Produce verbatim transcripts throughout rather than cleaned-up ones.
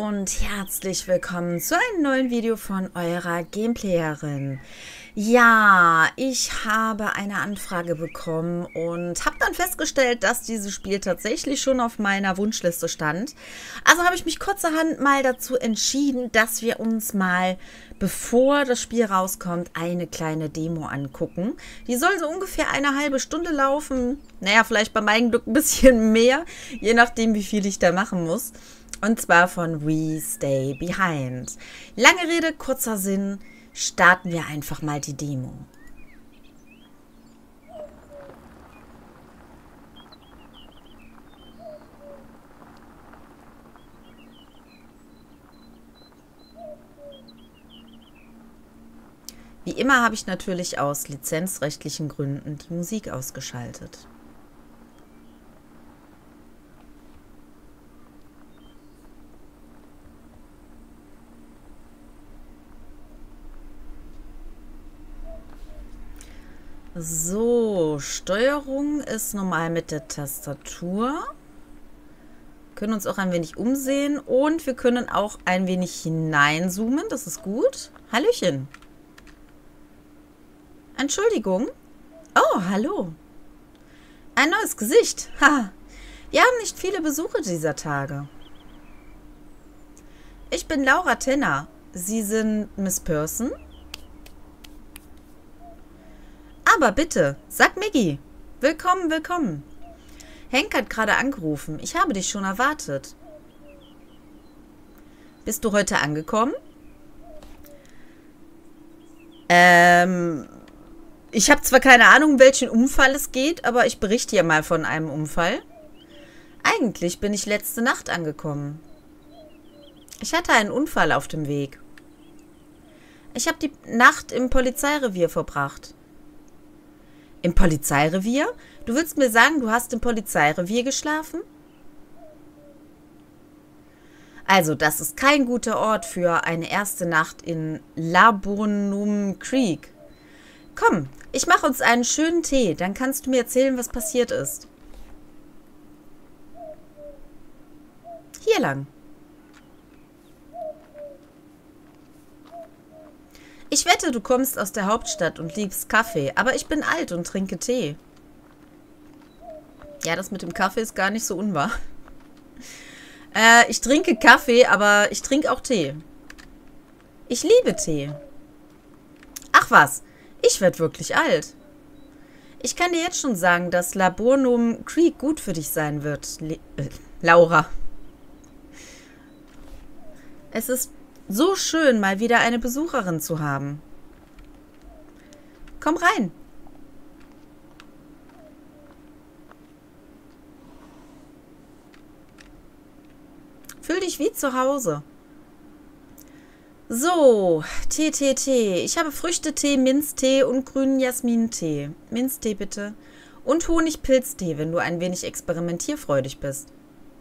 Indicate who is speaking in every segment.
Speaker 1: und herzlich willkommen zu einem neuen Video von eurer Gameplayerin. Ja, ich habe eine Anfrage bekommen und habe dann festgestellt, dass dieses Spiel tatsächlich schon auf meiner Wunschliste stand. Also habe ich mich kurzerhand mal dazu entschieden, dass wir uns mal, bevor das Spiel rauskommt, eine kleine Demo angucken. Die soll so ungefähr eine halbe Stunde laufen. Naja, vielleicht bei meinem Glück ein bisschen mehr, je nachdem, wie viel ich da machen muss. Und zwar von We Stay Behind. Lange Rede, kurzer Sinn. Starten wir einfach mal die Demo. Wie immer habe ich natürlich aus lizenzrechtlichen Gründen die Musik ausgeschaltet. So, Steuerung ist normal mit der Tastatur. Wir können uns auch ein wenig umsehen und wir können auch ein wenig hineinzoomen. Das ist gut. Hallöchen. Entschuldigung. Oh, hallo. Ein neues Gesicht. Ha. Wir haben nicht viele Besuche dieser Tage. Ich bin Laura Tenner. Sie sind Miss Person? Aber bitte, sag Miggy. Willkommen, willkommen. Hank hat gerade angerufen. Ich habe dich schon erwartet. Bist du heute angekommen? Ähm, ich habe zwar keine Ahnung, um welchen Unfall es geht, aber ich berichte ja mal von einem Unfall. Eigentlich bin ich letzte Nacht angekommen. Ich hatte einen Unfall auf dem Weg. Ich habe die Nacht im Polizeirevier verbracht. Im Polizeirevier? Du willst mir sagen, du hast im Polizeirevier geschlafen? Also, das ist kein guter Ort für eine erste Nacht in Laburnum Creek. Komm, ich mache uns einen schönen Tee, dann kannst du mir erzählen, was passiert ist. Hier lang. Ich wette, du kommst aus der Hauptstadt und liebst Kaffee, aber ich bin alt und trinke Tee. Ja, das mit dem Kaffee ist gar nicht so unwahr. Äh, ich trinke Kaffee, aber ich trinke auch Tee. Ich liebe Tee. Ach was, ich werde wirklich alt. Ich kann dir jetzt schon sagen, dass Laburnum Creek gut für dich sein wird, Le äh, Laura. Es ist so schön, mal wieder eine Besucherin zu haben. Komm rein. Fühl dich wie zu Hause. So, Tee, Tee, Tee. Ich habe Früchtetee, Minztee und grünen Jasmintee. Minztee bitte. Und Honigpilztee, wenn du ein wenig experimentierfreudig bist.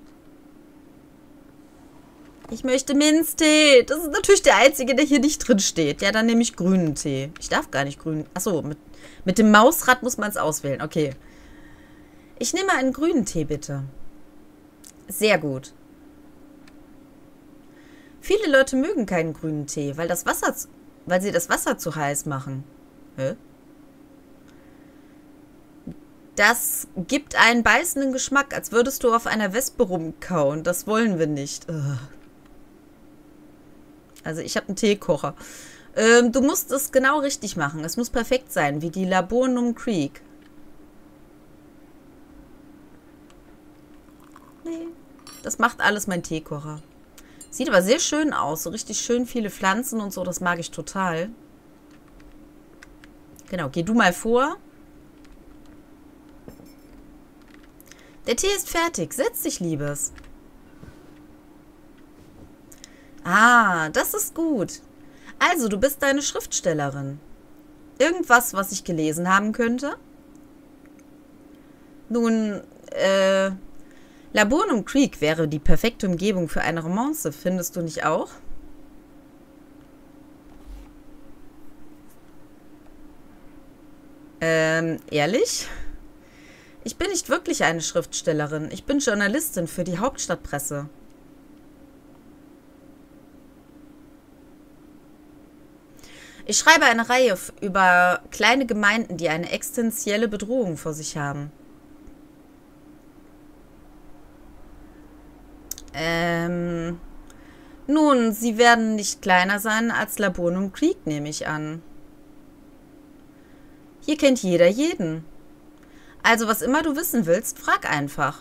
Speaker 1: Ich möchte Minztee. Das ist natürlich der einzige, der hier nicht drin steht. Ja, dann nehme ich grünen Tee. Ich darf gar nicht grün. Achso, mit, mit dem Mausrad muss man es auswählen. Okay. Ich nehme einen grünen Tee, bitte. Sehr gut. Viele Leute mögen keinen grünen Tee, weil das Wasser, weil sie das Wasser zu heiß machen. Hä? Das gibt einen beißenden Geschmack, als würdest du auf einer Wespe rumkauen. Das wollen wir nicht. Ugh. Also ich habe einen Teekocher. Ähm, du musst es genau richtig machen. Es muss perfekt sein, wie die Laburnum Creek. Nee, das macht alles mein Teekocher. Sieht aber sehr schön aus. So richtig schön viele Pflanzen und so. Das mag ich total. Genau, geh du mal vor. Der Tee ist fertig. Setz dich, Liebes. Ah, das ist gut. Also, du bist deine Schriftstellerin. Irgendwas, was ich gelesen haben könnte? Nun, äh, Laburnum Creek wäre die perfekte Umgebung für eine Romance, findest du nicht auch? Ähm, ehrlich? Ich bin nicht wirklich eine Schriftstellerin. Ich bin Journalistin für die Hauptstadtpresse. Ich schreibe eine Reihe f- über kleine Gemeinden, die eine existenzielle Bedrohung vor sich haben. Ähm, nun, sie werden nicht kleiner sein als Laburnum Creek, nehme ich an. Hier kennt jeder jeden. Also, was immer du wissen willst, frag einfach.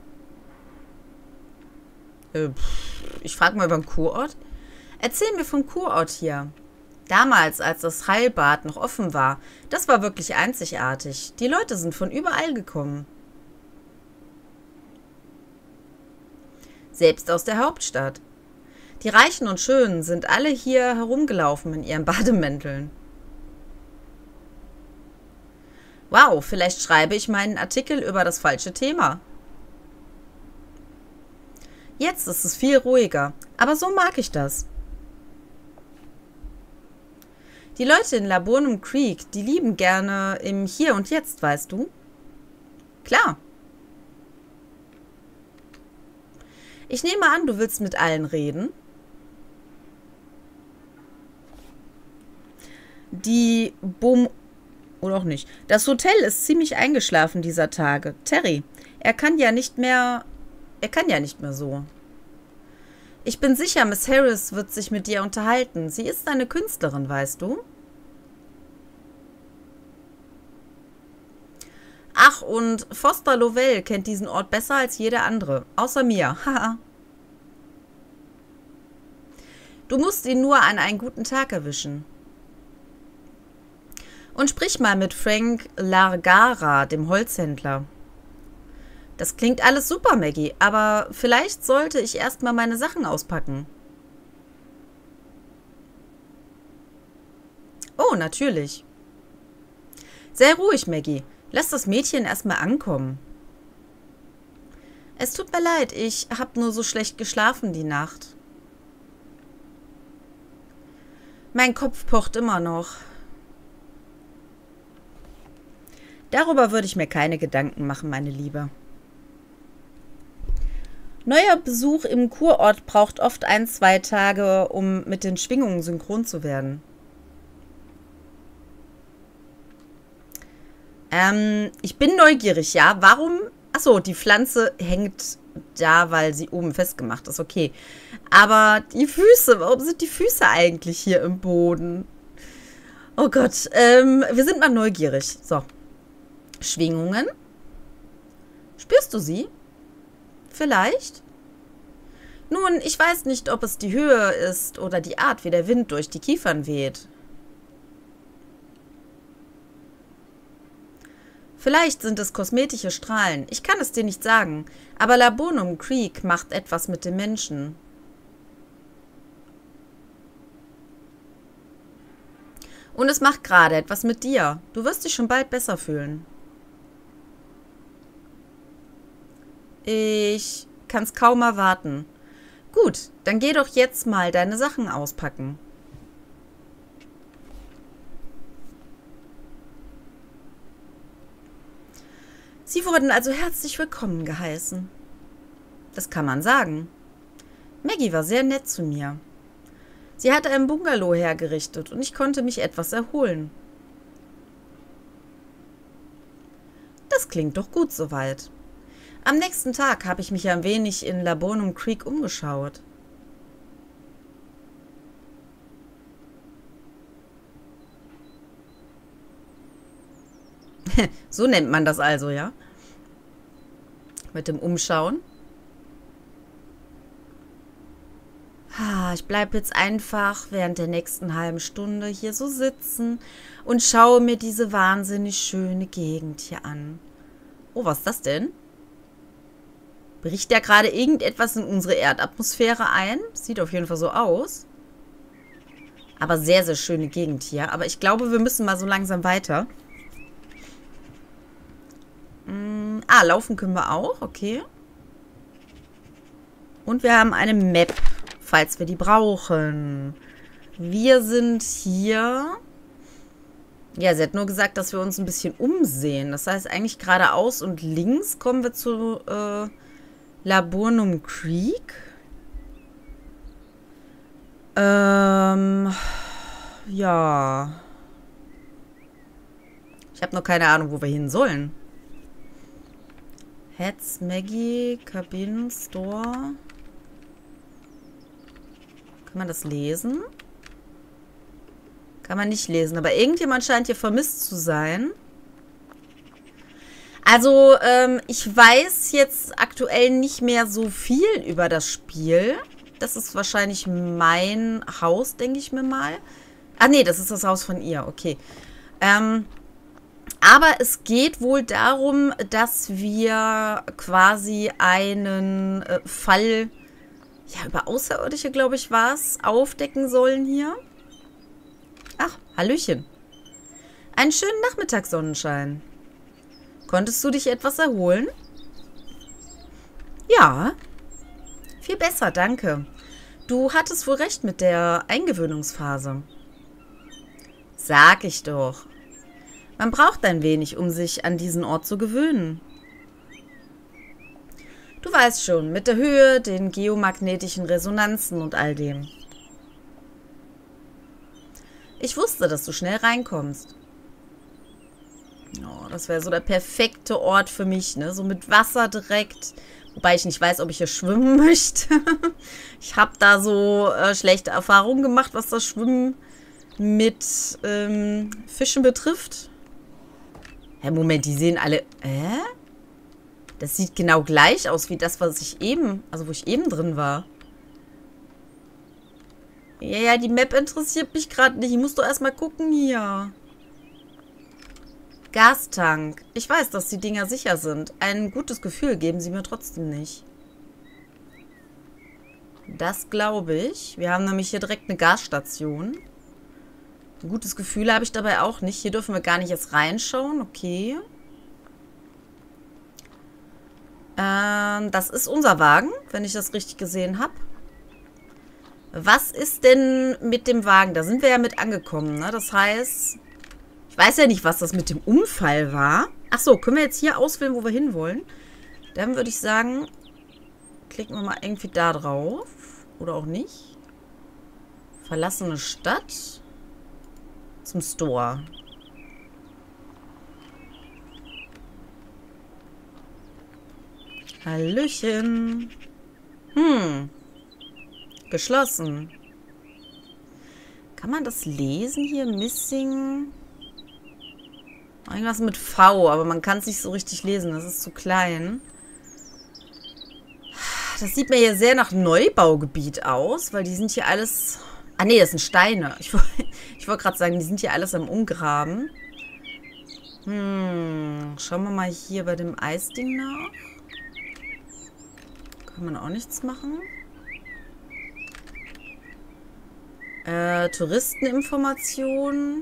Speaker 1: Äh, pff, ich frage mal über den Kurort. Erzähl mir vom Kurort hier. Damals, als das Heilbad noch offen war, das war wirklich einzigartig. Die Leute sind von überall gekommen. Selbst aus der Hauptstadt. Die Reichen und Schönen sind alle hier herumgelaufen in ihren Bademänteln. Wow, vielleicht schreibe ich meinen Artikel über das falsche Thema. Jetzt ist es viel ruhiger, aber so mag ich das. Die Leute in Laburnum Creek, die lieben gerne im Hier und Jetzt, weißt du? Klar. Ich nehme an, du willst mit allen reden. Die Bum... Oder auch nicht. Das Hotel ist ziemlich eingeschlafen dieser Tage. Terry, er kann ja nicht mehr... Er kann ja nicht mehr so. Ich bin sicher, Miss Harris wird sich mit dir unterhalten. Sie ist eine Künstlerin, weißt du? Ach, und Foster Lovell kennt diesen Ort besser als jeder andere. Außer mir. Haha. Du musst ihn nur an einen guten Tag erwischen. Und sprich mal mit Frank Largara, dem Holzhändler. Das klingt alles super, Maggie, aber vielleicht sollte ich erstmal meine Sachen auspacken. Oh, natürlich. Sei ruhig, Maggie. Lass das Mädchen erstmal ankommen. Es tut mir leid, ich habe nur so schlecht geschlafen die Nacht. Mein Kopf pocht immer noch. Darüber würde ich mir keine Gedanken machen, meine Liebe. Neuer Besuch im Kurort braucht oft ein, zwei Tage, um mit den Schwingungen synchron zu werden. Ähm, ich bin neugierig, ja. Warum? Achso, die Pflanze hängt da, weil sie oben festgemacht ist. Okay. Aber die Füße, warum sind die Füße eigentlich hier im Boden? Oh Gott, ähm, wir sind mal neugierig. So. Schwingungen. Spürst du sie? Vielleicht? Nun, ich weiß nicht, ob es die Höhe ist oder die Art, wie der Wind durch die Kiefern weht. Vielleicht sind es kosmetische Strahlen. Ich kann es dir nicht sagen. Aber Laburnum Creek macht etwas mit den Menschen. Und es macht gerade etwas mit dir. Du wirst dich schon bald besser fühlen. Ich kann es kaum erwarten. Gut, dann geh doch jetzt mal deine Sachen auspacken. Sie wurden also herzlich willkommen geheißen. Das kann man sagen. Maggie war sehr nett zu mir. Sie hatte ein Bungalow hergerichtet und ich konnte mich etwas erholen. Das klingt doch gut soweit. Am nächsten Tag habe ich mich ein wenig in Laburnum Creek umgeschaut. So nennt man das also, ja? Mit dem Umschauen. Ich bleibe jetzt einfach während der nächsten halben Stunde hier so sitzen und schaue mir diese wahnsinnig schöne Gegend hier an. Oh, was ist das denn? Bricht ja gerade irgendetwas in unsere Erdatmosphäre ein? Sieht auf jeden Fall so aus. Aber sehr, sehr schöne Gegend hier. Aber ich glaube, wir müssen mal so langsam weiter. Hm, ah, laufen können wir auch. Okay. Und wir haben eine Map, falls wir die brauchen. Wir sind hier. Ja, sie hat nur gesagt, dass wir uns ein bisschen umsehen. Das heißt, eigentlich geradeaus und links kommen wir zu äh, Laburnum Creek. Ähm, Ja. Ich habe noch keine Ahnung, wo wir hin sollen. Heads, Maggie, Cabin, Store. Kann man das lesen? Kann man nicht lesen. Aber irgendjemand scheint hier vermisst zu sein. Also, ähm, ich weiß jetzt aktuell nicht mehr so viel über das Spiel. Das ist wahrscheinlich mein Haus, denke ich mir mal. Ah, nee, das ist das Haus von ihr. Okay. Ähm, aber es geht wohl darum, dass wir quasi einen äh, Fall, ja, über Außerirdische, glaube ich, war es, aufdecken sollen hier. Ach, Hallöchen. Einen schönen Nachmittag, Sonnenschein. Konntest du dich etwas erholen? Ja. Viel besser, danke. Du hattest wohl recht mit der Eingewöhnungsphase. Sag ich doch. Man braucht ein wenig, um sich an diesen Ort zu gewöhnen. Du weißt schon, mit der Höhe, den geomagnetischen Resonanzen und all dem. Ich wusste, dass du schnell reinkommst. Oh, das wäre so der perfekte Ort für mich, ne? So mit Wasser direkt. Wobei ich nicht weiß, ob ich hier schwimmen möchte. Ich habe da so äh, schlechte Erfahrungen gemacht, was das Schwimmen mit ähm, Fischen betrifft. Hä, Moment, die sehen alle... Äh? Das sieht genau gleich aus wie das, was ich eben... Also, wo ich eben drin war. Ja, ja, die Map interessiert mich gerade nicht. Ich muss doch erstmal gucken hier. Gastank. Ich weiß, dass die Dinger sicher sind. Ein gutes Gefühl geben sie mir trotzdem nicht. Das glaube ich. Wir haben nämlich hier direkt eine Gasstation. Ein gutes Gefühl habe ich dabei auch nicht. Hier dürfen wir gar nicht erst reinschauen. Okay. Ähm, das ist unser Wagen, wenn ich das richtig gesehen habe. Was ist denn mit dem Wagen? Da sind wir ja mit angekommen, ne? Das heißt... Ich weiß ja nicht, was das mit dem Unfall war. Achso, können wir jetzt hier auswählen, wo wir hinwollen? Dann würde ich sagen, klicken wir mal irgendwie da drauf. Oder auch nicht. Verlassene Stadt. Zum Store. Hallöchen. Hm. Geschlossen. Kann man das lesen hier? Missing... Irgendwas mit V, aber man kann es nicht so richtig lesen. Das ist zu klein. Das sieht mir hier sehr nach Neubaugebiet aus, weil die sind hier alles... Ah, nee, das sind Steine. Ich, ich wollte gerade sagen, die sind hier alles am Umgraben. Hm, schauen wir mal hier bei dem Eisding nach. Kann man auch nichts machen. Äh, Touristeninformationen.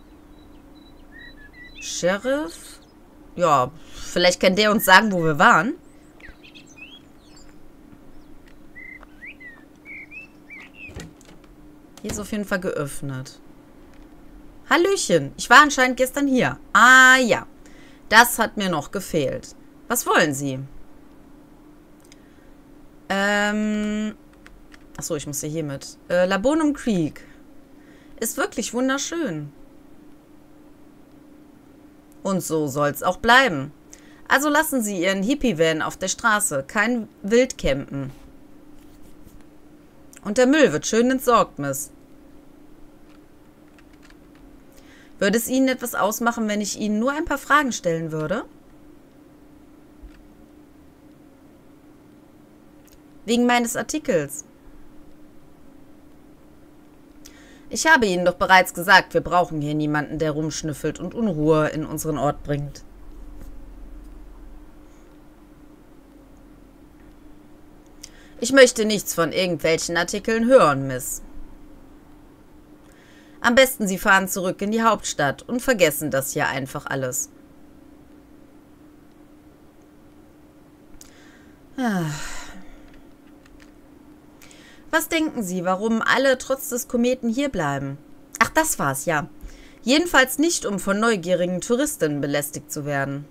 Speaker 1: Sheriff. Ja, vielleicht kann der uns sagen, wo wir waren. Hier ist auf jeden Fall geöffnet. Hallöchen, ich war anscheinend gestern hier. Ah ja, das hat mir noch gefehlt. Was wollen Sie? Ähm... Achso, ich muss ja hier mit. Äh, Laburnum Creek. Ist wirklich wunderschön. Und so soll's auch bleiben. Also lassen Sie Ihren Hippie-Van auf der Straße. Kein Wildcampen. Und der Müll wird schön entsorgt, Miss. Würde es Ihnen etwas ausmachen, wenn ich Ihnen nur ein paar Fragen stellen würde? Wegen meines Artikels. Ich habe Ihnen doch bereits gesagt, wir brauchen hier niemanden, der rumschnüffelt und Unruhe in unseren Ort bringt. Ich möchte nichts von irgendwelchen Artikeln hören, Miss. Am besten Sie fahren zurück in die Hauptstadt und vergessen das hier einfach alles. Ah. Was denken Sie, warum alle trotz des Kometen hier bleiben? Ach, das war's, ja. Jedenfalls nicht, um von neugierigen Touristinnen belästigt zu werden.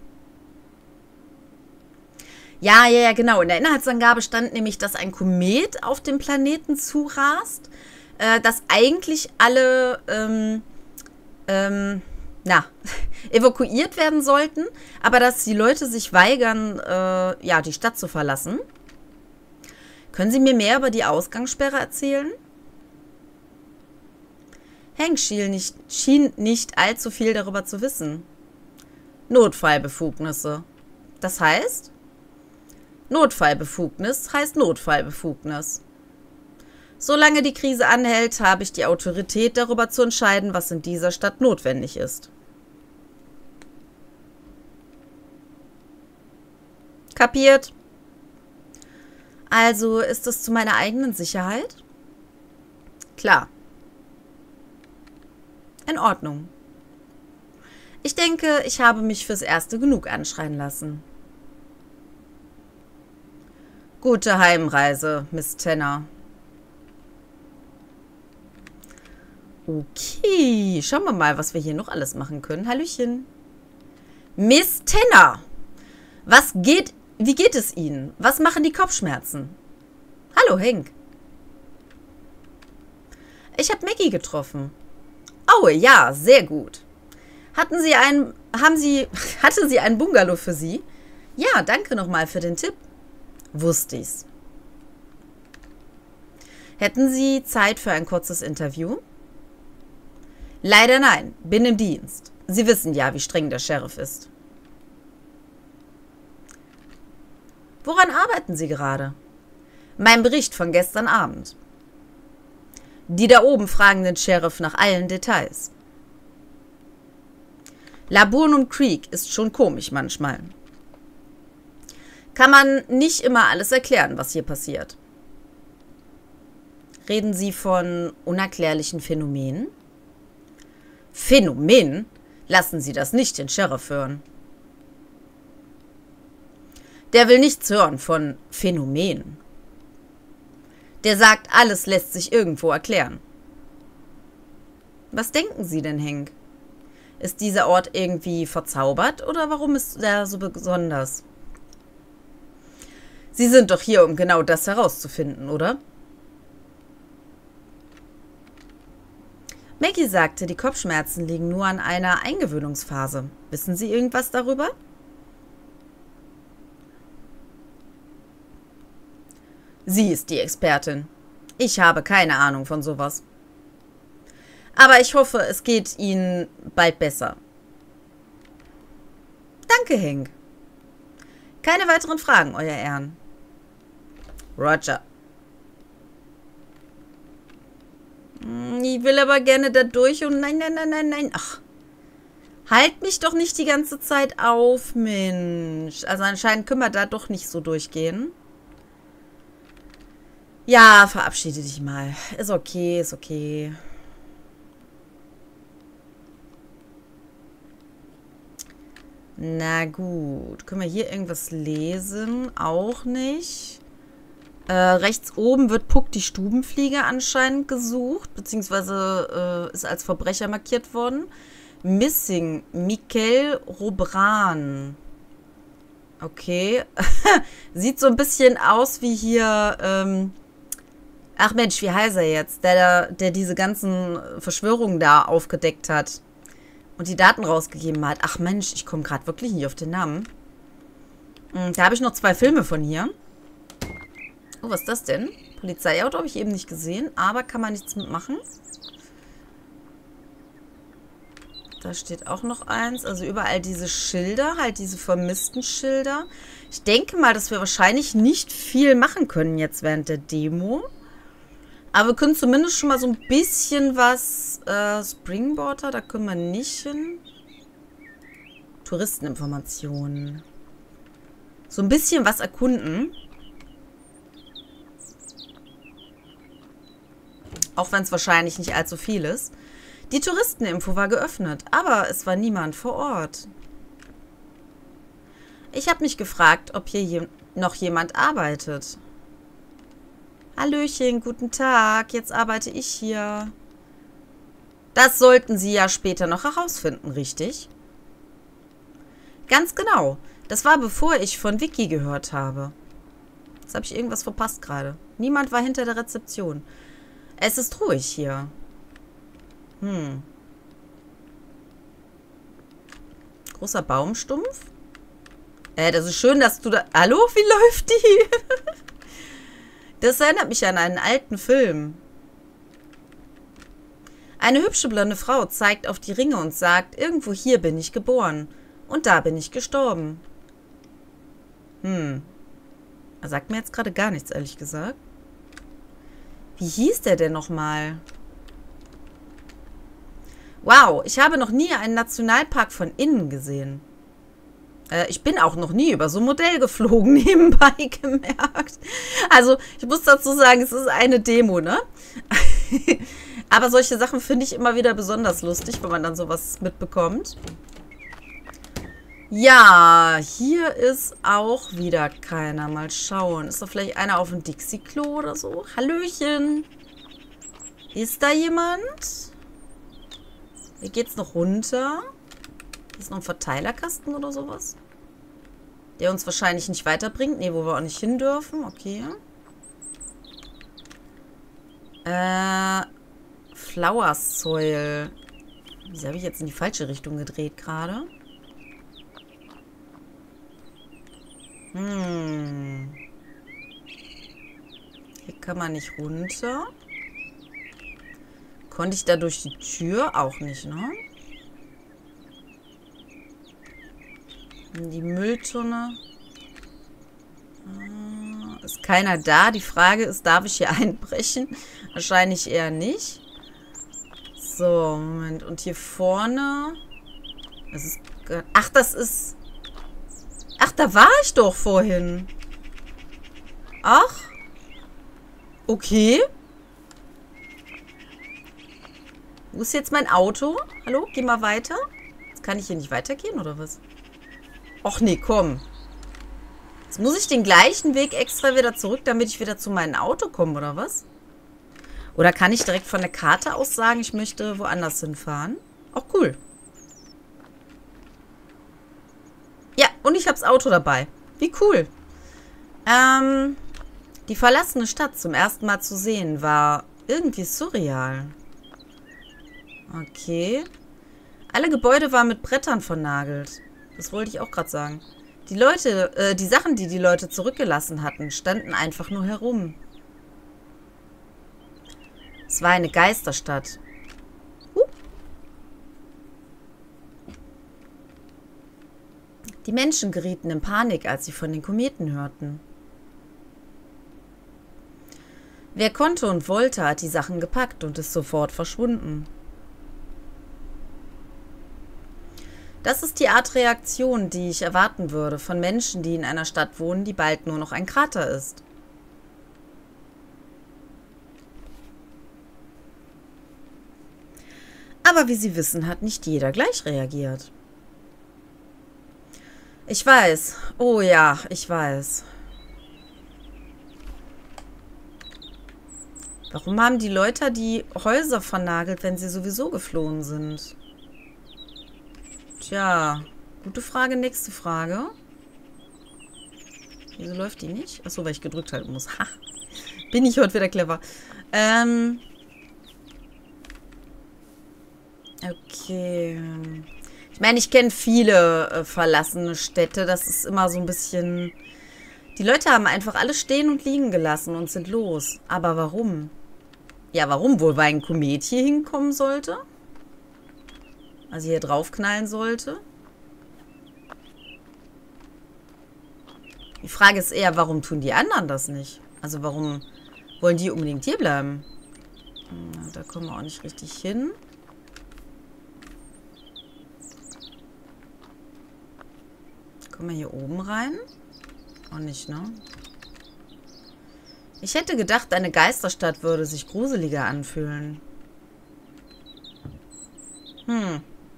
Speaker 1: Ja, ja, ja, genau. In der Inhaltsangabe stand nämlich, dass ein Komet auf dem Planeten zurast. äh, dass eigentlich alle, ähm, ähm, na, evakuiert werden sollten, aber dass die Leute sich weigern, äh, ja, die Stadt zu verlassen. Können Sie mir mehr über die Ausgangssperre erzählen? Hank schien nicht, schien nicht allzu viel darüber zu wissen. Notfallbefugnisse. Das heißt? Notfallbefugnis heißt Notfallbefugnis. Solange die Krise anhält, habe ich die Autorität, darüber zu entscheiden, was in dieser Stadt notwendig ist. Kapiert? Also ist es zu meiner eigenen Sicherheit? Klar. In Ordnung. Ich denke, ich habe mich fürs Erste genug anschreien lassen. Gute Heimreise, Miss Tanner. Okay, schauen wir mal, was wir hier noch alles machen können. Hallöchen. Miss Tanner, was geht, wie geht es Ihnen? Was machen die Kopfschmerzen? Hallo, Hank. Ich habe Maggie getroffen. Oh, ja, sehr gut. Hatten Sie ein, haben Sie, hatte sie ein Bungalow für Sie? Ja, danke nochmal für den Tipp. Wusste ich's. Hätten Sie Zeit für ein kurzes Interview? Leider nein, bin im Dienst. Sie wissen ja, wie streng der Sheriff ist. Woran arbeiten Sie gerade? Mein Bericht von gestern Abend. Die da oben fragen den Sheriff nach allen Details. Laburnum Creek ist schon komisch manchmal. Kann man nicht immer alles erklären, was hier passiert. Reden Sie von unerklärlichen Phänomenen? Phänomen? Lassen Sie das nicht den Sheriff hören. Der will nichts hören von Phänomenen. Der sagt, alles lässt sich irgendwo erklären. Was denken Sie denn, Hank? Ist dieser Ort irgendwie verzaubert oder warum ist er so besonders? Sie sind doch hier, um genau das herauszufinden, oder? Maggie sagte, die Kopfschmerzen liegen nur an einer Eingewöhnungsphase. Wissen Sie irgendwas darüber? Sie ist die Expertin. Ich habe keine Ahnung von sowas. Aber ich hoffe, es geht Ihnen bald besser. Danke, Hank. Keine weiteren Fragen, Euer Ehren. Roger. Ich will aber gerne da durch und nein, nein, nein, nein, nein. Ach, halt mich doch nicht die ganze Zeit auf, Mensch. Also anscheinend können wir da doch nicht so durchgehen. Ja, verabschiede dich mal. Ist okay, ist okay. Na gut. Können wir hier irgendwas lesen? Auch nicht. Äh, rechts oben wird Puck die Stubenfliege anscheinend gesucht, beziehungsweise äh, ist als Verbrecher markiert worden. Missing, Mikel Robran. Okay. Sieht so ein bisschen aus wie hier, ähm, ach Mensch, wie heißt er jetzt? Der, der diese ganzen Verschwörungen da aufgedeckt hat und die Daten rausgegeben hat. Ach Mensch, ich komme gerade wirklich nicht auf den Namen. Da habe ich noch zwei Filme von hier. Oh, was ist das denn? Polizeiauto habe ich eben nicht gesehen, aber kann man nichts mitmachen. Da steht auch noch eins. Also überall diese Schilder, halt diese vermissten Schilder. Ich denke mal, dass wir wahrscheinlich nicht viel machen können jetzt während der Demo. Aber wir können zumindest schon mal so ein bisschen was... Äh, Springboarder, da können wir nicht hin. Touristeninformationen. So ein bisschen was erkunden. Auch wenn es wahrscheinlich nicht allzu viel ist. Die Touristeninfo war geöffnet, aber es war niemand vor Ort. Ich habe mich gefragt, ob hier je noch jemand arbeitet. Hallöchen, guten Tag, jetzt arbeite ich hier. Das sollten Sie ja später noch herausfinden, richtig? Ganz genau. Das war bevor ich von Vicky gehört habe. Jetzt habe ich irgendwas verpasst gerade. Niemand war hinter der Rezeption. Es ist ruhig hier. Hm. Großer Baumstumpf. Äh, das ist schön, dass du da... Hallo, wie läuft die? Das erinnert mich an einen alten Film. Eine hübsche blonde Frau zeigt auf die Ringe und sagt, irgendwo hier bin ich geboren. Und da bin ich gestorben. Hm. Er sagt mir jetzt gerade gar nichts, ehrlich gesagt. Wie hieß der denn nochmal? Wow, ich habe noch nie einen Nationalpark von innen gesehen. Äh, ich bin auch noch nie über so ein Modell geflogen, nebenbei gemerkt. Also, ich muss dazu sagen, es ist eine Demo, ne? Aber solche Sachen finde ich immer wieder besonders lustig, wenn man dann sowas mitbekommt. Ja, hier ist auch wieder keiner. Mal schauen. Ist da vielleicht einer auf dem Dixie-Klo oder so? Hallöchen. Ist da jemand? Hier geht's noch runter. Ist noch ein Verteilerkasten oder sowas? Der uns wahrscheinlich nicht weiterbringt. Ne, wo wir auch nicht hin dürfen. Okay. Äh, Flower Soil. Wieso habe ich jetzt in die falsche Richtung gedreht gerade? Hm. Hier kann man nicht runter. Konnte ich da durch die Tür? Auch nicht, ne? Die Mülltonne. Ist keiner da. Die Frage ist, darf ich hier einbrechen? Wahrscheinlich eher nicht. So, Moment. Und hier vorne. Das ist. Ach, das ist. Ach, da war ich doch vorhin. Ach. Okay. Wo ist jetzt mein Auto? Hallo, geh mal weiter. Jetzt kann ich hier nicht weitergehen, oder was? Och nee, komm. Jetzt muss ich den gleichen Weg extra wieder zurück, damit ich wieder zu meinem Auto komme, oder was? Oder kann ich direkt von der Karte aus sagen, ich möchte woanders hinfahren? Auch cool. Ja, und ich habe das Auto dabei. Wie cool. Ähm, die verlassene Stadt zum ersten Mal zu sehen, war irgendwie surreal. Okay. Alle Gebäude waren mit Brettern vernagelt. Das wollte ich auch gerade sagen. Die Leute, äh, die Sachen, die die Leute zurückgelassen hatten, standen einfach nur herum. Es war eine Geisterstadt. Huh. Die Menschen gerieten in Panik, als sie von den Kometen hörten. Wer konnte und wollte, hat die Sachen gepackt und ist sofort verschwunden. Das ist die Art Reaktion, die ich erwarten würde von Menschen, die in einer Stadt wohnen, die bald nur noch ein Krater ist. Aber wie Sie wissen, hat nicht jeder gleich reagiert. Ich weiß. Oh ja, ich weiß. Warum haben die Leute die Häuser vernagelt, wenn sie sowieso geflohen sind? Tja, gute Frage, nächste Frage. Wieso läuft die nicht? Achso, weil ich gedrückt halten muss. Ha! Bin ich heute wieder clever. Ähm. Okay. Ich meine, ich kenne viele äh, verlassene Städte. Das ist immer so ein bisschen... Die Leute haben einfach alles stehen und liegen gelassen und sind los. Aber warum? Ja, warum? Wohl, weil ein Komet hier hinkommen sollte? Also hier draufknallen sollte? Die Frage ist eher, warum tun die anderen das nicht? Also warum wollen die unbedingt hier bleiben? Hm, da kommen wir auch nicht richtig hin. Kommen wir hier oben rein? Auch nicht, ne? Ich hätte gedacht, eine Geisterstadt würde sich gruseliger anfühlen. Hm.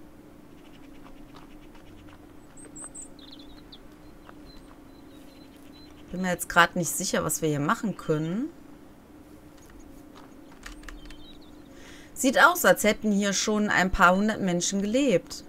Speaker 1: Bin mir jetzt gerade nicht sicher, was wir hier machen können. Sieht aus, als hätten hier schon ein paar hundert Menschen gelebt.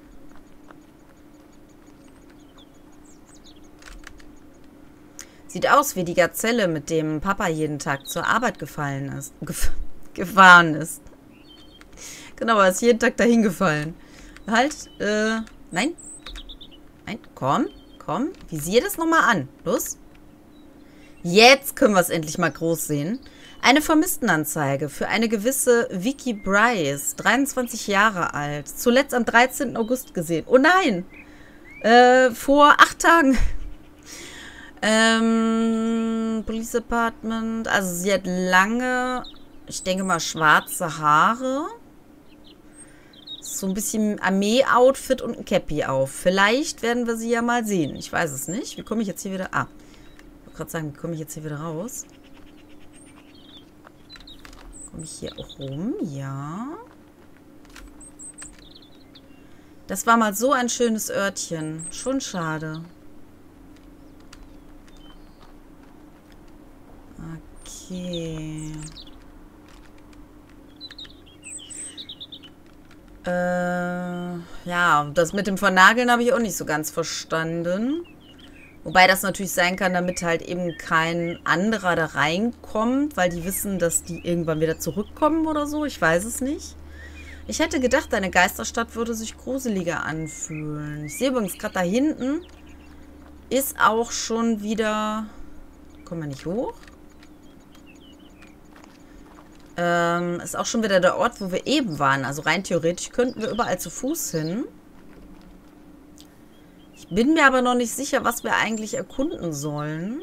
Speaker 1: Sieht aus wie die Gazelle, mit dem Papa jeden Tag zur Arbeit gefallen ist. Gef gefahren ist. Genau, er ist jeden Tag dahin gefallen. Halt, äh, nein. Nein, komm, komm. Visier das nochmal an. Los. Jetzt können wir es endlich mal groß sehen. Eine Vermisstenanzeige für eine gewisse Vicky Bryce, dreiundzwanzig Jahre alt. Zuletzt am dreizehnten August gesehen. Oh nein! Äh, vor acht Tagen. Ähm, Police Department. Also sie hat lange, ich denke mal, schwarze Haare. So ein bisschen Armee-Outfit und ein Cappy auf. Vielleicht werden wir sie ja mal sehen. Ich weiß es nicht. Wie komme ich jetzt hier wieder... Ah, ich wollte gerade sagen, wie komme ich jetzt hier wieder raus? Komme ich hier auch rum? Ja. Das war mal so ein schönes Örtchen. Schon schade. Okay. Äh, ja, das mit dem Vernageln habe ich auch nicht so ganz verstanden. Wobei das natürlich sein kann, damit halt eben kein anderer da reinkommt, weil die wissen, dass die irgendwann wieder zurückkommen oder so. Ich weiß es nicht. Ich hätte gedacht, eine Geisterstadt würde sich gruseliger anfühlen. Ich sehe übrigens gerade da hinten ist auch schon wieder... Kommen wir nicht hoch? Ähm, ist auch schon wieder der Ort, wo wir eben waren. Also rein theoretisch könnten wir überall zu Fuß hin. Ich bin mir aber noch nicht sicher, was wir eigentlich erkunden sollen.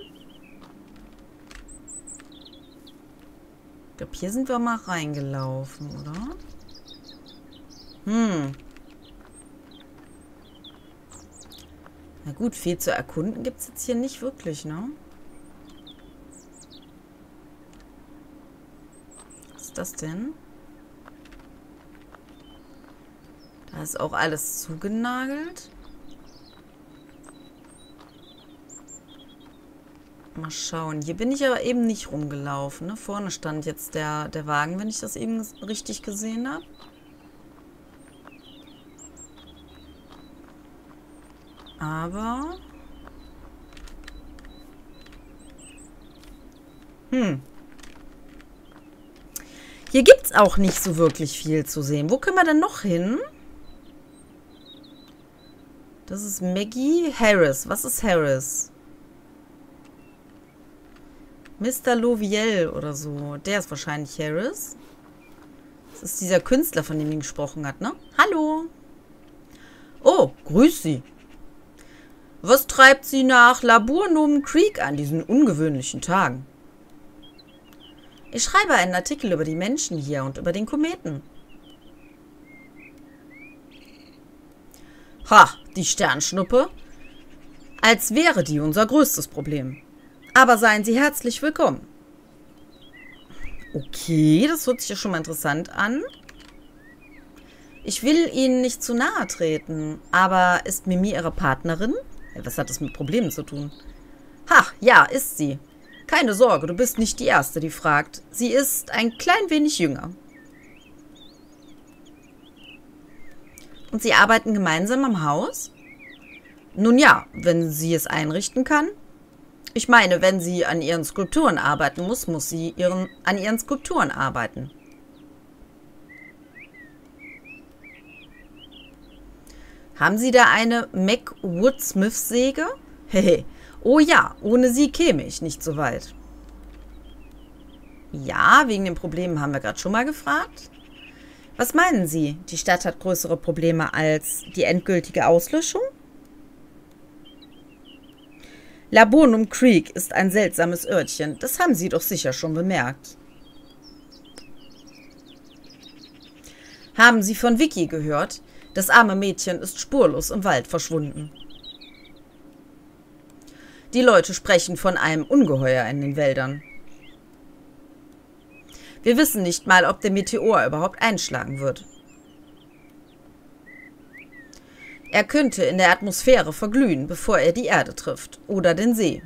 Speaker 1: Ich glaube, hier sind wir mal reingelaufen, oder? Hm. Na gut, viel zu erkunden gibt es jetzt hier nicht wirklich, ne? Was ist das denn? Da ist auch alles zugenagelt. Mal schauen. Hier bin ich aber eben nicht rumgelaufen. Ne? Vorne stand jetzt der, der Wagen, wenn ich das eben richtig gesehen habe. Aber... Hm. Hier gibt es auch nicht so wirklich viel zu sehen. Wo können wir denn noch hin? Das ist Maggie Harris. Was ist Harris? Mister Loviel oder so. Der ist wahrscheinlich Harris. Das ist dieser Künstler, von dem ich gesprochen hat, ne? Hallo. Oh, grüß Sie. Was treibt Sie nach Laburnum Creek an diesen ungewöhnlichen Tagen? Ich schreibe einen Artikel über die Menschen hier und über den Kometen. Ha, die Sternschnuppe. Als wäre die unser größtes Problem. Aber seien Sie herzlich willkommen. Okay, das hört sich ja schon mal interessant an. Ich will Ihnen nicht zu nahe treten, aber ist Mimi Ihre Partnerin? Was hat das mit Problemen zu tun? Ha, ja, ist sie. Keine Sorge, du bist nicht die Erste, die fragt. Sie ist ein klein wenig jünger. Und Sie arbeiten gemeinsam am Haus? Nun ja, wenn sie es einrichten kann. Ich meine, wenn sie an ihren Skulpturen arbeiten muss, muss sie ihren, an ihren Skulpturen arbeiten. Haben Sie da eine Mac-Woodsmith-Säge? Hehe. Oh ja, ohne sie käme ich nicht so weit. Ja, wegen den Problemen haben wir gerade schon mal gefragt. Was meinen Sie? Die Stadt hat größere Probleme als die endgültige Auslöschung? Laburnum Creek ist ein seltsames Örtchen. Das haben Sie doch sicher schon bemerkt. Haben Sie von Vicky gehört? Das arme Mädchen ist spurlos im Wald verschwunden. Die Leute sprechen von einem Ungeheuer in den Wäldern. Wir wissen nicht mal, ob der Meteor überhaupt einschlagen wird. Er könnte in der Atmosphäre verglühen, bevor er die Erde trifft oder den See.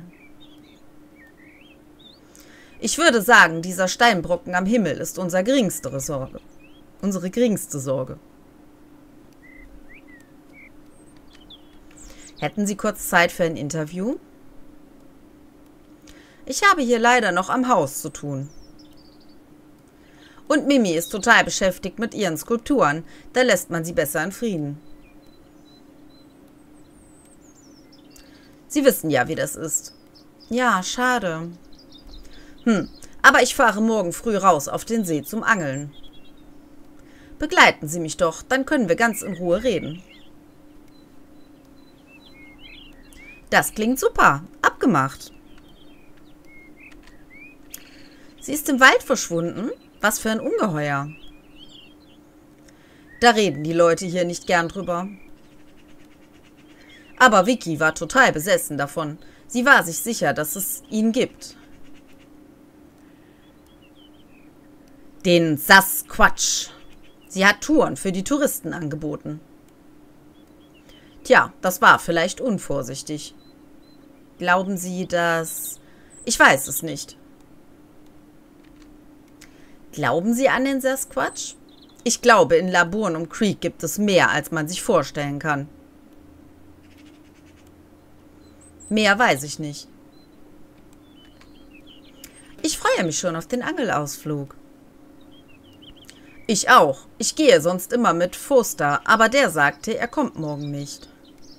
Speaker 1: Ich würde sagen, dieser Steinbrocken am Himmel ist unsere geringste Sorge. Unsere geringste Sorge. Hätten Sie kurz Zeit für ein Interview? Ich habe hier leider noch am Haus zu tun. Und Mimi ist total beschäftigt mit ihren Skulpturen. Da lässt man sie besser in Frieden. Sie wissen ja, wie das ist. Ja, schade. Hm, aber ich fahre morgen früh raus auf den See zum Angeln. Begleiten Sie mich doch, dann können wir ganz in Ruhe reden. Das klingt super. Abgemacht. Sie ist im Wald verschwunden? Was für ein Ungeheuer. Da reden die Leute hier nicht gern drüber. Aber Vicky war total besessen davon. Sie war sich sicher, dass es ihn gibt. Den Sasquatch. Sie hat Touren für die Touristen angeboten. Tja, das war vielleicht unvorsichtig. Glauben Sie, dass... Ich weiß es nicht. Glauben Sie an den Sasquatch? Ich glaube, in Laburnum Creek gibt es mehr, als man sich vorstellen kann. Mehr weiß ich nicht. Ich freue mich schon auf den Angelausflug. Ich auch. Ich gehe sonst immer mit Foster, aber der sagte, er kommt morgen nicht.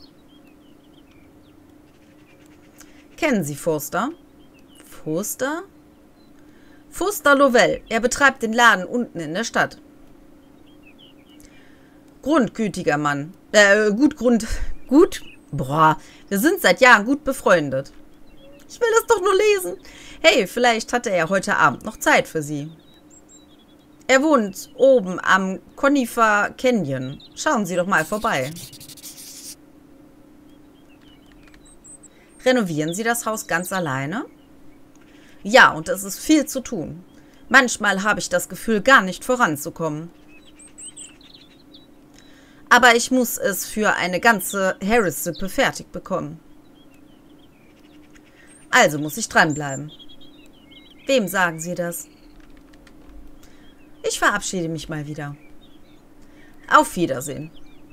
Speaker 1: Kennen Sie Foster? Foster? Foster Lovell. Er betreibt den Laden unten in der Stadt. Grundgütiger Mann. Äh, gut, Grund... Gut... Boah, wir sind seit Jahren gut befreundet. Ich will das doch nur lesen. Hey, vielleicht hatte er heute Abend noch Zeit für Sie. Er wohnt oben am Conifer Canyon. Schauen Sie doch mal vorbei. Renovieren Sie das Haus ganz alleine? Ja, und es ist viel zu tun. Manchmal habe ich das Gefühl, gar nicht voranzukommen. Aber ich muss es für eine ganze Harris-Sippe fertig bekommen. Also muss ich dranbleiben. Wem sagen Sie das? Ich verabschiede mich mal wieder. Auf Wiedersehen.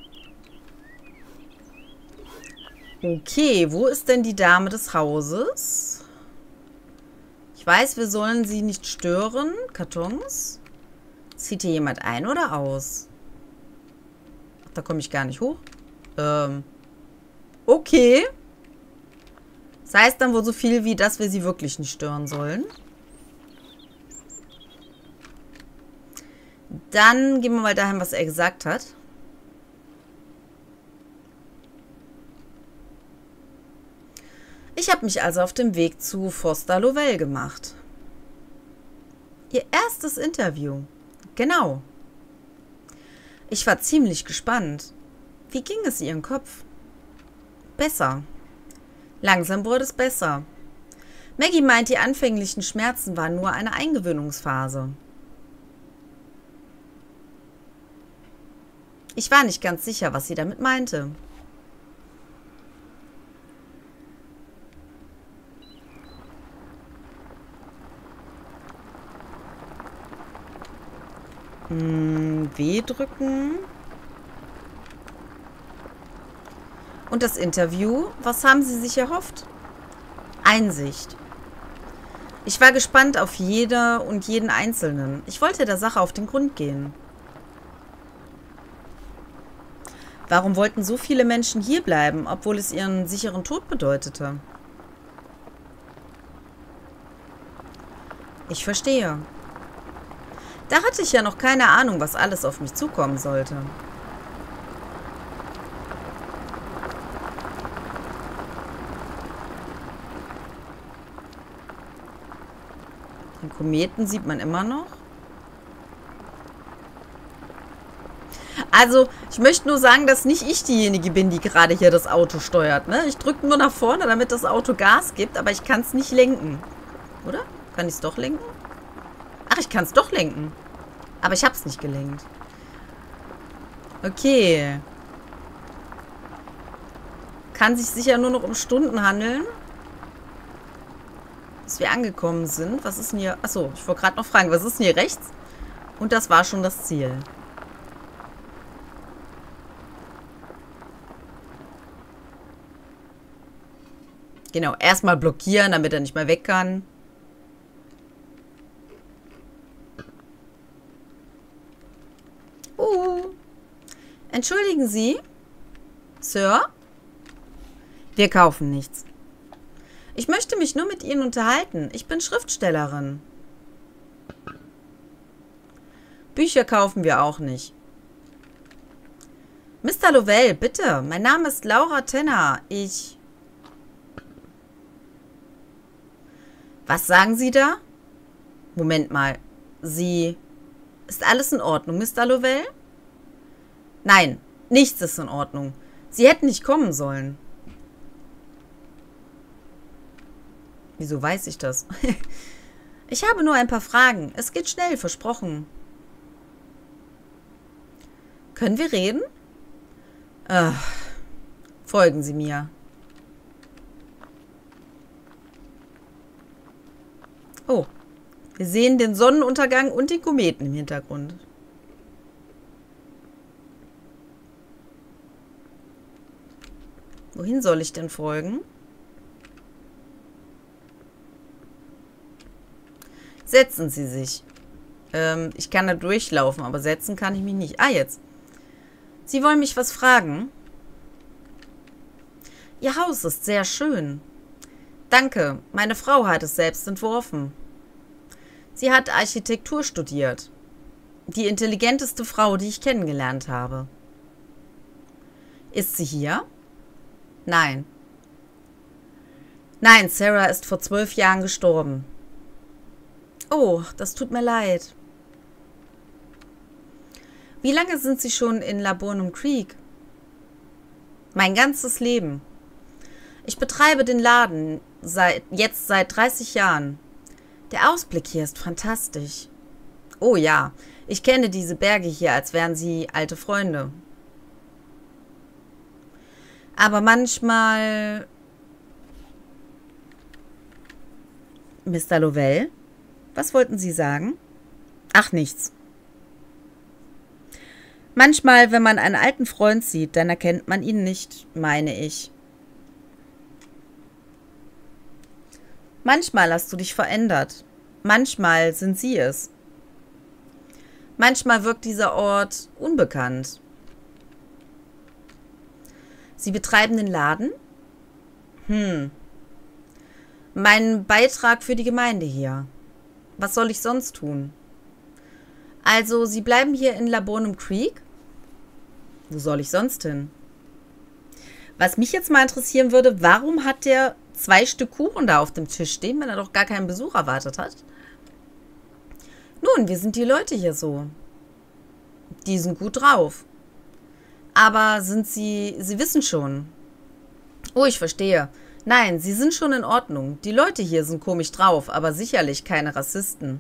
Speaker 1: Okay, wo ist denn die Dame des Hauses? Ich weiß, wir sollen sie nicht stören. Kartons. Zieht hier jemand ein oder aus? Ach, da komme ich gar nicht hoch. Ähm. Okay. Das heißt dann wohl so viel wie, dass wir sie wirklich nicht stören sollen. Dann gehen wir mal dahin, was er gesagt hat. Ich habe mich also auf dem Weg zu Foster Lovell gemacht. Ihr erstes Interview. Genau. Ich war ziemlich gespannt. Wie ging es Ihrem Kopf? Besser. Langsam wurde es besser. Maggie meint, die anfänglichen Schmerzen waren nur eine Eingewöhnungsphase. Ich war nicht ganz sicher, was sie damit meinte. Hm, W drücken. Und das Interview? Was haben Sie sich erhofft? Einsicht. Ich war gespannt auf jede und jeden Einzelnen. Ich wollte der Sache auf den Grund gehen. Warum wollten so viele Menschen hierbleiben, obwohl es ihren sicheren Tod bedeutete? Ich verstehe. Da hatte ich ja noch keine Ahnung, was alles auf mich zukommen sollte. Den Kometen sieht man immer noch. Also, ich möchte nur sagen, dass nicht ich diejenige bin, die gerade hier das Auto steuert. Ne? Ich drücke nur nach vorne, damit das Auto Gas gibt, aber ich kann es nicht lenken. Oder? Kann ich es doch lenken? Ach, ich kann es doch lenken. Aber ich habe es nicht gelenkt. Okay. Kann sich sicher nur noch um Stunden handeln. Bis wir angekommen sind. Was ist denn hier? Achso, ich wollte gerade noch fragen, was ist denn hier rechts? Und das war schon das Ziel. Genau, erstmal blockieren, damit er nicht mehr weg kann. Entschuldigen Sie, Sir? Wir kaufen nichts. Ich möchte mich nur mit Ihnen unterhalten. Ich bin Schriftstellerin. Bücher kaufen wir auch nicht. Mister Lovell, bitte. Mein Name ist Laura Tenner. Ich... Was sagen Sie da? Moment mal. Sie... Ist alles in Ordnung, Mister Lovell? Nein, nichts ist in Ordnung. Sie hätten nicht kommen sollen. Wieso weiß ich das? Ich habe nur ein paar Fragen. Es geht schnell, versprochen. Können wir reden? Ach, folgen Sie mir. Oh, wir sehen den Sonnenuntergang und den Kometen im Hintergrund. Wohin soll ich denn folgen? Setzen Sie sich. Ähm, ich kann da durchlaufen, aber setzen kann ich mich nicht. Ah, jetzt. Sie wollen mich was fragen? Ihr Haus ist sehr schön. Danke, meine Frau hat es selbst entworfen. Sie hat Architektur studiert. Die intelligenteste Frau, die ich kennengelernt habe. Ist sie hier? Nein. Nein, Sarah ist vor zwölf Jahren gestorben. Oh, das tut mir leid. Wie lange sind Sie schon in Laburnum Creek? Mein ganzes Leben. Ich betreibe den Laden seit, jetzt seit dreißig Jahren. Der Ausblick hier ist fantastisch. Oh ja, ich kenne diese Berge hier, als wären sie alte Freunde. Aber manchmal... Mister Lovell, was wollten Sie sagen? Ach, nichts. Manchmal, wenn man einen alten Freund sieht, dann erkennt man ihn nicht, meine ich. Manchmal hast du dich verändert. Manchmal sind sie es. Manchmal wirkt dieser Ort unbekannt. Sie betreiben den Laden? Hm. Mein Beitrag für die Gemeinde hier. Was soll ich sonst tun? Also, Sie bleiben hier in Laburnum Creek? Wo soll ich sonst hin? Was mich jetzt mal interessieren würde, warum hat der zwei Stück Kuchen da auf dem Tisch stehen, wenn er doch gar keinen Besuch erwartet hat? Nun, wie sind die Leute hier so? Die sind gut drauf. Aber sind sie, sie wissen schon. Oh, ich verstehe. Nein, sie sind schon in Ordnung. Die Leute hier sind komisch drauf, aber sicherlich keine Rassisten.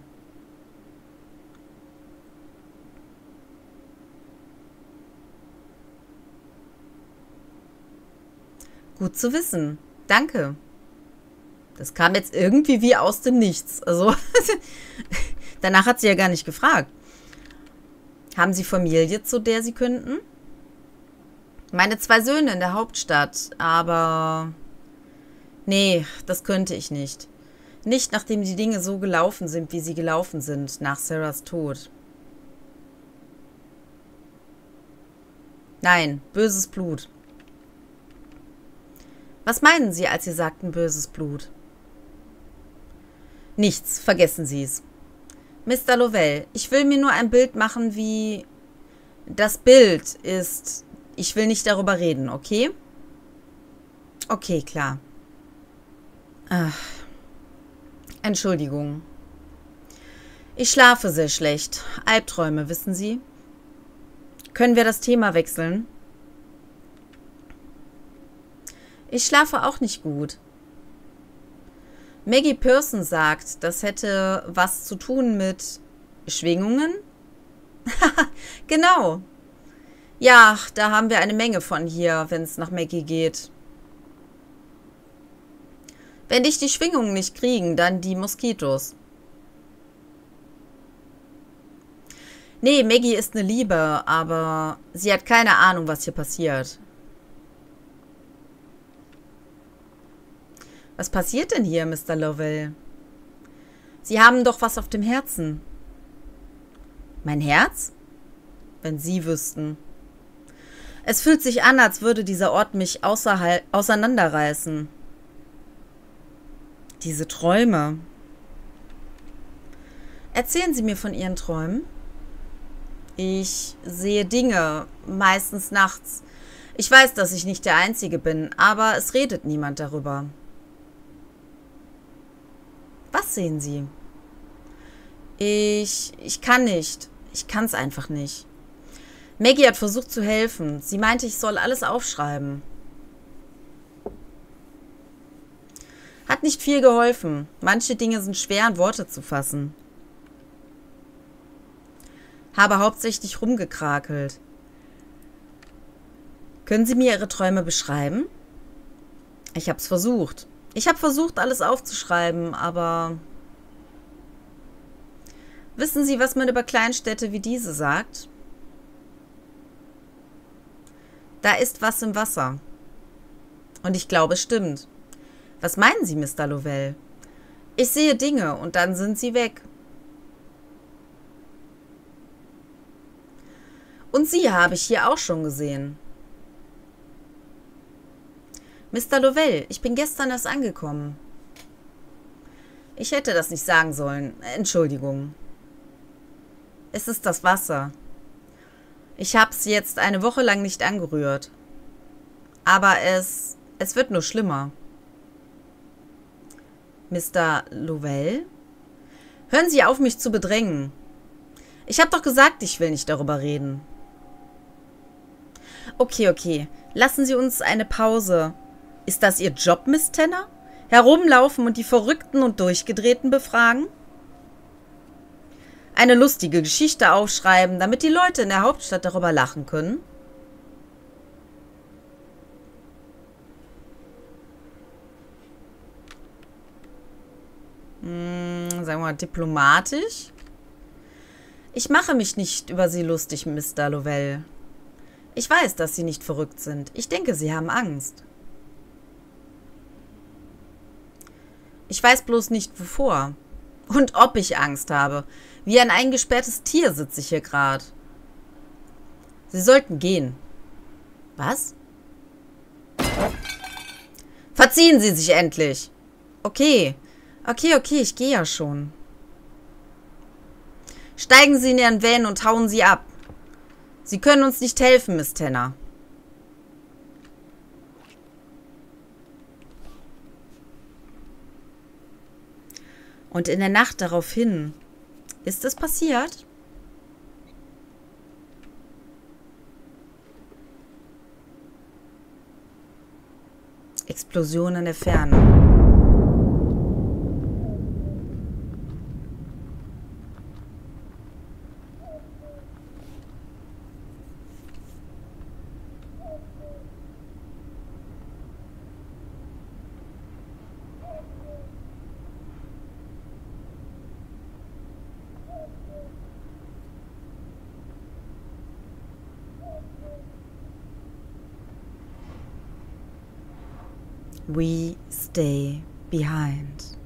Speaker 1: Gut zu wissen. Danke. Das kam jetzt irgendwie wie aus dem Nichts. Also, danach hat sie ja gar nicht gefragt. Haben Sie Familie, zu der Sie könnten? Meine zwei Söhne in der Hauptstadt, aber... Nee, das könnte ich nicht. Nicht, nachdem die Dinge so gelaufen sind, wie sie gelaufen sind, nach Sarahs Tod. Nein, böses Blut. Was meinen Sie, als Sie sagten böses Blut? Nichts, vergessen Sie es. Mister Lovell, ich will mir nur ein Bild machen, wie... Das Bild ist... Ich will nicht darüber reden, okay? Okay, klar. Ach. Entschuldigung. Ich schlafe sehr schlecht. Albträume, wissen Sie? Können wir das Thema wechseln? Ich schlafe auch nicht gut. Maggie Pearson sagt, das hätte was zu tun mit Schwingungen? Genau. Ja, da haben wir eine Menge von hier, wenn es nach Maggie geht. Wenn dich die Schwingungen nicht kriegen, dann die Moskitos. Nee, Maggie ist eine Liebe, aber sie hat keine Ahnung, was hier passiert. Was passiert denn hier, Mister Lovell? Sie haben doch was auf dem Herzen. Mein Herz? Wenn Sie wüssten. Es fühlt sich an, als würde dieser Ort mich außerhalb, auseinanderreißen. Diese Träume. Erzählen Sie mir von Ihren Träumen. Ich sehe Dinge, meistens nachts. Ich weiß, dass ich nicht der Einzige bin, aber es redet niemand darüber. Was sehen Sie? Ich, ich kann nicht. Ich kann es einfach nicht. Maggie hat versucht zu helfen. Sie meinte, ich soll alles aufschreiben. Hat nicht viel geholfen. Manche Dinge sind schwer in Worte zu fassen. Habe hauptsächlich rumgekrakelt. Können Sie mir Ihre Träume beschreiben? Ich habe es versucht. Ich habe versucht, alles aufzuschreiben, aber... Wissen Sie, was man über Kleinstädte wie diese sagt? Da ist was im Wasser. Und ich glaube, es stimmt. Was meinen Sie, Mister Lovell? Ich sehe Dinge und dann sind sie weg. Und Sie habe ich hier auch schon gesehen. Mister Lovell, ich bin gestern erst angekommen. Ich hätte das nicht sagen sollen. Entschuldigung. Es ist das Wasser. Ich habe es jetzt eine Woche lang nicht angerührt. Aber es, es wird nur schlimmer. Mister Lovell? Hören Sie auf, mich zu bedrängen. Ich habe doch gesagt, ich will nicht darüber reden. Okay, okay. Lassen Sie uns eine Pause. Ist das Ihr Job, Miss Tanner? Herumlaufen und die Verrückten und Durchgedrehten befragen? Eine lustige Geschichte aufschreiben, damit die Leute in der Hauptstadt darüber lachen können? Hm, sagen wir mal diplomatisch. Ich mache mich nicht über Sie lustig, Mister Lovell. Ich weiß, dass Sie nicht verrückt sind. Ich denke, Sie haben Angst. Ich weiß bloß nicht, wovor. Und ob ich Angst habe. Wie ein eingesperrtes Tier sitze ich hier gerade. Sie sollten gehen. Was? Verziehen Sie sich endlich. Okay. Okay, okay, ich gehe ja schon. Steigen Sie in Ihren Van und hauen Sie ab. Sie können uns nicht helfen, Miss Tanner. Und in der Nacht daraufhin, ist es passiert? Explosion in der Ferne. We stay behind.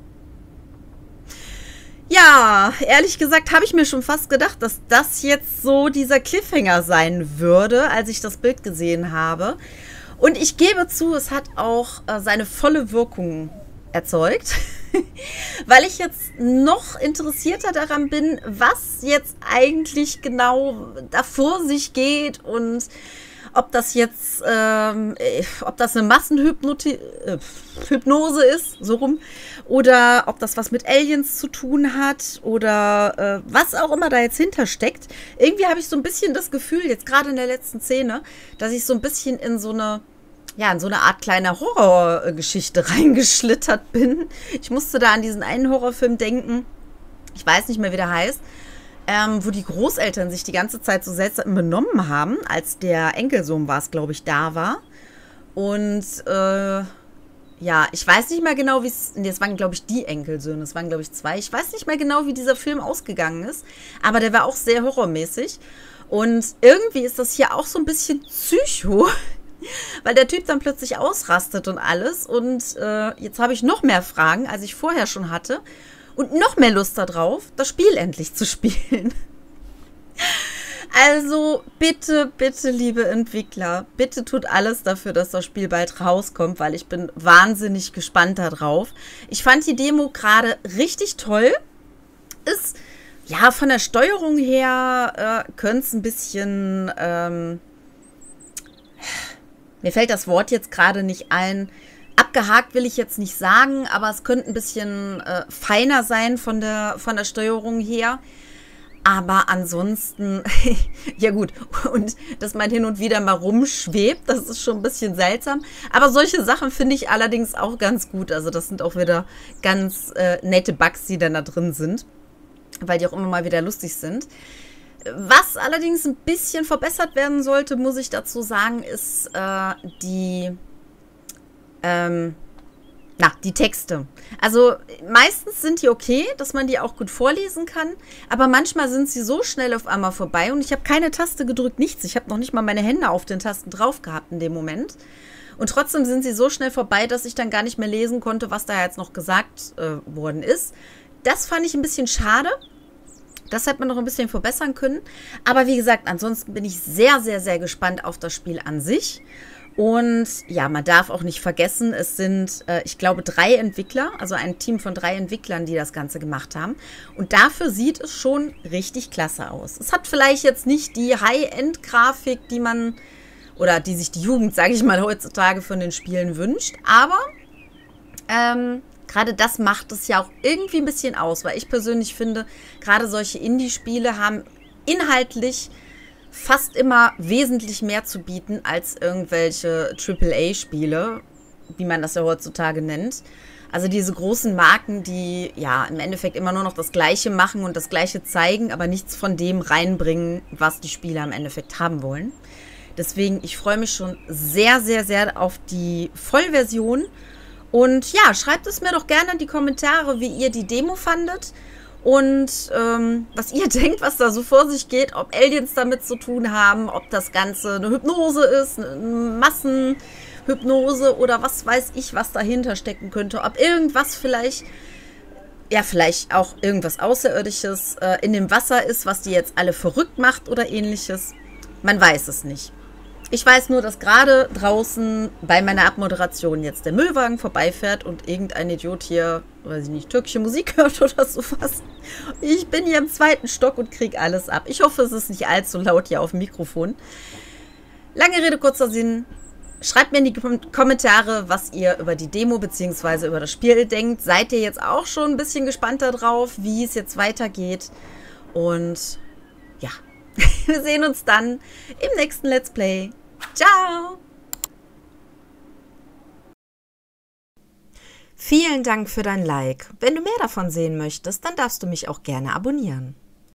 Speaker 1: Ja, ehrlich gesagt habe ich mir schon fast gedacht, dass das jetzt so dieser Cliffhanger sein würde, als ich das Bild gesehen habe. Und ich gebe zu, es hat auch äh, seine volle Wirkung erzeugt, weil ich jetzt noch interessierter daran bin, was jetzt eigentlich genau da vor sich geht und ob das jetzt, ähm, ob das eine Massenhypnose äh, ist, so rum, oder ob das was mit Aliens zu tun hat oder äh, was auch immer da jetzt hintersteckt. Irgendwie habe ich so ein bisschen das Gefühl, jetzt gerade in der letzten Szene, dass ich so ein bisschen in so eine, ja, in so eine Art kleine Horrorgeschichte reingeschlittert bin. Ich musste da an diesen einen Horrorfilm denken, ich weiß nicht mehr, wie der heißt, Ähm, wo die Großeltern sich die ganze Zeit so seltsam benommen haben, als der Enkelsohn war es, glaube ich, da war. Und äh, ja, ich weiß nicht mehr genau, wie es, nee, es waren, glaube ich, die Enkelsöhne, es waren, glaube ich, zwei. Ich weiß nicht mehr genau, wie dieser Film ausgegangen ist, aber der war auch sehr horrormäßig. Und irgendwie ist das hier auch so ein bisschen Psycho, weil der Typ dann plötzlich ausrastet und alles. Und äh, jetzt habe ich noch mehr Fragen, als ich vorher schon hatte. Und noch mehr Lust darauf, das Spiel endlich zu spielen. Also bitte, bitte, liebe Entwickler, bitte tut alles dafür, dass das Spiel bald rauskommt, weil ich bin wahnsinnig gespannt darauf. Ich fand die Demo gerade richtig toll. Ist, ja, von der Steuerung her äh, könnte es ein bisschen, ähm, mir fällt das Wort jetzt gerade nicht ein, abgehakt will ich jetzt nicht sagen, aber es könnte ein bisschen äh, feiner sein von der, von der Steuerung her. Aber ansonsten, ja gut, und dass man hin und wieder mal rumschwebt, das ist schon ein bisschen seltsam. Aber solche Sachen finde ich allerdings auch ganz gut. Also das sind auch wieder ganz äh, nette Bugs, die dann da drin sind, weil die auch immer mal wieder lustig sind. Was allerdings ein bisschen verbessert werden sollte, muss ich dazu sagen, ist äh, die... Ähm, Na, die Texte. Also meistens sind die okay, dass man die auch gut vorlesen kann, aber manchmal sind sie so schnell auf einmal vorbei und ich habe keine Taste gedrückt, nichts. Ich habe noch nicht mal meine Hände auf den Tasten drauf gehabt in dem Moment. Und trotzdem sind sie so schnell vorbei, dass ich dann gar nicht mehr lesen konnte, was da jetzt noch gesagt äh, worden ist. Das fand ich ein bisschen schade. Das hätte man noch ein bisschen verbessern können. Aber wie gesagt, ansonsten bin ich sehr, sehr, sehr gespannt auf das Spiel an sich. Und ja, man darf auch nicht vergessen, es sind, äh, ich glaube, drei Entwickler, also ein Team von drei Entwicklern, die das Ganze gemacht haben. Und dafür sieht es schon richtig klasse aus. Es hat vielleicht jetzt nicht die High-End-Grafik, die man, oder die sich die Jugend, sage ich mal, heutzutage von den Spielen wünscht. Aber ähm, gerade das macht es ja auch irgendwie ein bisschen aus, weil ich persönlich finde, gerade solche Indie-Spiele haben inhaltlich fast immer wesentlich mehr zu bieten als irgendwelche Triple A-Spiele, wie man das ja heutzutage nennt. Also diese großen Marken, die ja im Endeffekt immer nur noch das Gleiche machen und das Gleiche zeigen, aber nichts von dem reinbringen, was die Spieler im Endeffekt haben wollen. Deswegen, ich freue mich schon sehr, sehr, sehr auf die Vollversion. Und ja, schreibt es mir doch gerne in die Kommentare, wie ihr die Demo fandet. Und ähm, was ihr denkt, was da so vor sich geht, ob Aliens damit zu tun haben, ob das Ganze eine Hypnose ist, eine Massenhypnose oder was weiß ich, was dahinter stecken könnte. Ob irgendwas vielleicht, ja vielleicht auch irgendwas Außerirdisches äh, in dem Wasser ist, was die jetzt alle verrückt macht oder ähnliches. Man weiß es nicht. Ich weiß nur, dass gerade draußen bei meiner Abmoderation jetzt der Müllwagen vorbeifährt und irgendein Idiot hier, weiß ich nicht, türkische Musik hört oder sowas. Ich bin hier im zweiten Stock und kriege alles ab. Ich hoffe, es ist nicht allzu laut hier auf dem Mikrofon. Lange Rede, kurzer Sinn. Schreibt mir in die Kommentare, was ihr über die Demo bzw. über das Spiel denkt. Seid ihr jetzt auch schon ein bisschen gespannt darauf, wie es jetzt weitergeht? Und ja, wir sehen uns dann im nächsten Let's Play. Ciao! Vielen Dank für dein Like. Wenn du mehr davon sehen möchtest, dann darfst du mich auch gerne abonnieren.